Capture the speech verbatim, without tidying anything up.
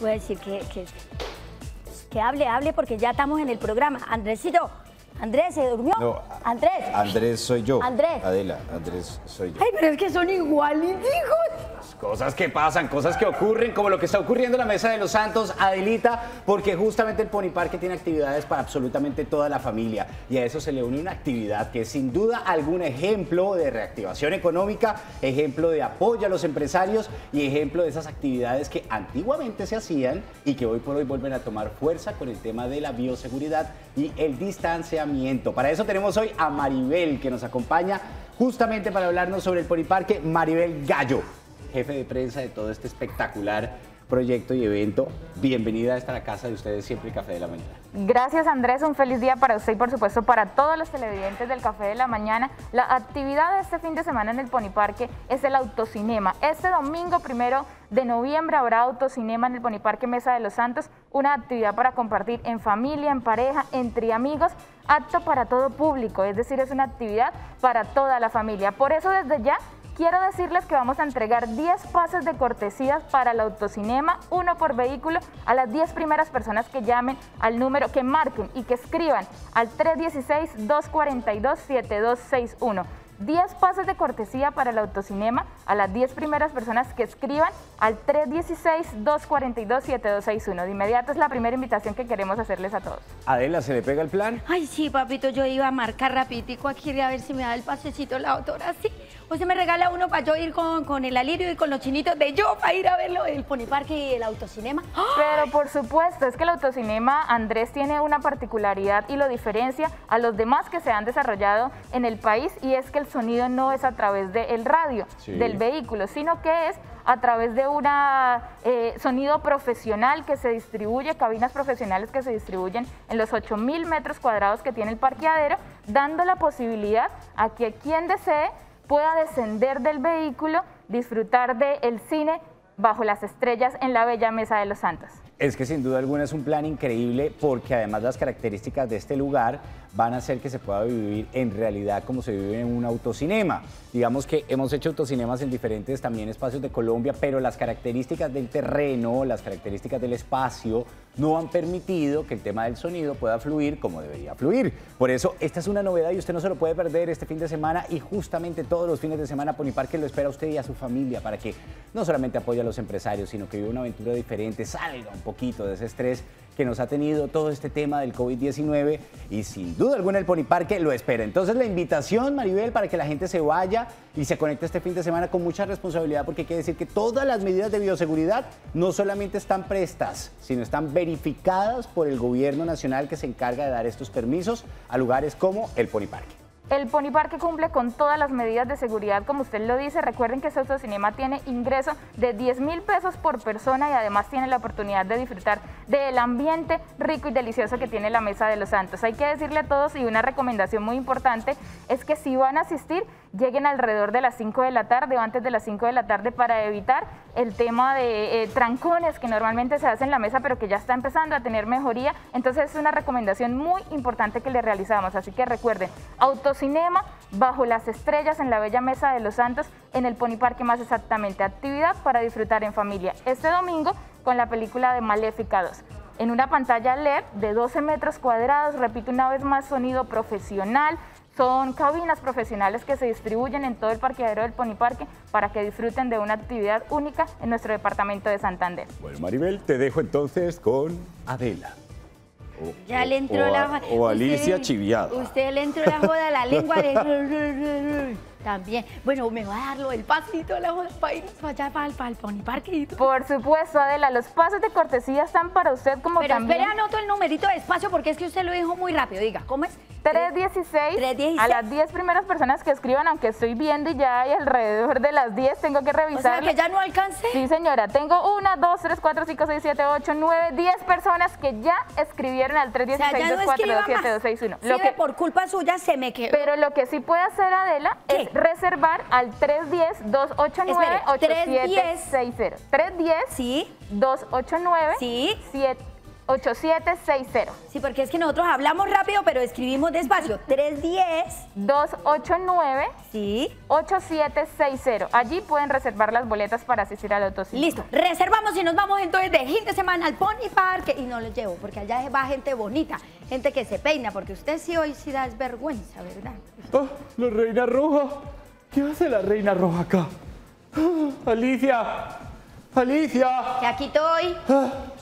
voy a decir que, que, que hable, hable, porque ya estamos en el programa. Andresito, Andrés, ¿se durmió? No, Andrés. Andrés soy yo. Andrés. Adela, Andrés soy yo. Ay, pero es que son igualitos. Cosas que pasan, cosas que ocurren, como lo que está ocurriendo en la Mesa de los Santos, Adelita, porque justamente el Pony Parque tiene actividades para absolutamente toda la familia, y a eso se le une una actividad que es sin duda algún ejemplo de reactivación económica, ejemplo de apoyo a los empresarios y ejemplo de esas actividades que antiguamente se hacían y que hoy por hoy vuelven a tomar fuerza con el tema de la bioseguridad y el distanciamiento. Para eso tenemos hoy a Maribel, que nos acompaña justamente para hablarnos sobre el Pony Parque. Maribel Gallo, jefe de prensa de todo este espectacular proyecto y evento. Bienvenida a esta la casa de ustedes, siempre el Café de la Mañana. Gracias, Andrés, un feliz día para usted y por supuesto para todos los televidentes del Café de la Mañana. La actividad de este fin de semana en el Pony Parque es el autocinema. Este domingo primero de noviembre habrá autocinema en el Pony Parque Mesa de los Santos, una actividad para compartir en familia, en pareja, entre amigos, apto para todo público, es decir, es una actividad para toda la familia. Por eso desde ya quiero decirles que vamos a entregar diez pases de cortesías para el autocinema, uno por vehículo, a las diez primeras personas que llamen al número, que marquen y que escriban al tres uno seis, dos cuatro dos, siete dos seis uno. diez pases de cortesía para el autocinema a las diez primeras personas que escriban al tres uno seis, dos cuatro dos, siete dos seis uno. De inmediato es la primera invitación que queremos hacerles a todos. Adela, ¿se le pega el plan? Ay, sí, papito, yo iba a marcar rapidito aquí a ver si me da el pasecito la doctora, sí. O se me regala uno para yo ir con, con el Alirio y con los chinitos de yo para ir a verlo el Pony Parque y el autocinema. Pero por supuesto, es que el autocinema, Andrés, tiene una particularidad y lo diferencia a los demás que se han desarrollado en el país, y es que el sonido no es a través del radio, sí, del vehículo, sino que es a través de un eh, sonido profesional que se distribuye, cabinas profesionales que se distribuyen en los ocho mil metros cuadrados que tiene el parqueadero, dando la posibilidad a que quien desee pueda descender del vehículo, disfrutar del cine bajo las estrellas en la bella Mesa de los Santos. Es que sin duda alguna es un plan increíble, porque además las características de este lugar van a hacer que se pueda vivir en realidad como se vive en un autocinema. Digamos que hemos hecho autocinemas en diferentes también espacios de Colombia, pero las características del terreno, las características del espacio no han permitido que el tema del sonido pueda fluir como debería fluir. Por eso esta es una novedad y usted no se lo puede perder este fin de semana, y justamente todos los fines de semana Pony Parque lo espera a usted y a su familia para que no solamente apoye a los empresarios, sino que viva una aventura diferente, salga un poquito de ese estrés que nos ha tenido todo este tema del COVID diecinueve, y sin duda alguna el Pony Parque lo espera. Entonces la invitación, Maribel, para que la gente se vaya y se conecte este fin de semana con mucha responsabilidad, porque hay que decir que todas las medidas de bioseguridad no solamente están prestas, sino están verificadas por el gobierno nacional, que se encarga de dar estos permisos a lugares como el Pony Parque. El Pony Parque cumple con todas las medidas de seguridad, como usted lo dice. Recuerden que este autocinema tiene ingreso de diez mil pesos por persona, y además tiene la oportunidad de disfrutar del ambiente rico y delicioso que tiene la Mesa de los Santos. Hay que decirle a todos, y una recomendación muy importante, es que si van a asistir, lleguen alrededor de las cinco de la tarde o antes de las cinco de la tarde, para evitar el tema de eh, trancones que normalmente se hacen en la mesa, pero que ya está empezando a tener mejoría. Entonces es una recomendación muy importante que le realizamos. Así que recuerden, autocinema bajo las estrellas en la bella Mesa de los Santos, en el Pony Parque más exactamente. Actividad para disfrutar en familia este domingo con la película de Maléfica dos. En una pantalla L E D de doce metros cuadrados, repito una vez más, sonido profesional. Son cabinas profesionales que se distribuyen en todo el parqueadero del Pony Parque para que disfruten de una actividad única en nuestro departamento de Santander. Bueno, Maribel, te dejo entonces con Adela. O, ya o, le entró o, la... O Alicia usted, Chiviada. Usted le entró la joda a la lengua de... También. Bueno, me va a dar lo del pasito, la joda, para ir para allá, para el, para el Pony Parque. Por supuesto, Adela, los pases de cortesía están para usted, como Pero también... espere, anoto el numerito despacio, porque es que usted lo dijo muy rápido. Diga, ¿cómo es? tres dieciséis, a las diez primeras personas que escriban, aunque estoy viendo y ya hay alrededor de las diez, tengo que revisar. O sea, que ya no alcancé. Sí, señora, tengo una, dos, tres, cuatro, cinco, seis, siete, ocho, nueve, diez personas que ya escribieron al tres uno seis, dos cuatro dos, siete dos seis uno. Sí, lo que por culpa suya se me quedó. Pero lo que sí puede hacer, Adela, ¿qué? Es reservar al tres uno cero, dos ocho nueve, ocho siete seis cero. tres uno cero, sí, dos ocho nueve, sí, siete ocho siete seis cero. Sí, porque es que nosotros hablamos rápido, pero escribimos despacio. tres uno cero. dos ocho nueve. Sí. ocho siete seis cero. Allí pueden reservar las boletas para asistir al autocine. Listo, reservamos y nos vamos entonces de fin de semana al Pony Park y no los llevo, porque allá va gente bonita, gente que se peina, porque usted sí hoy sí da vergüenza, ¿verdad? Ah, la Reina Roja. ¿Qué hace la Reina Roja acá? Ah, Alicia. Alicia. Que aquí estoy. Ah,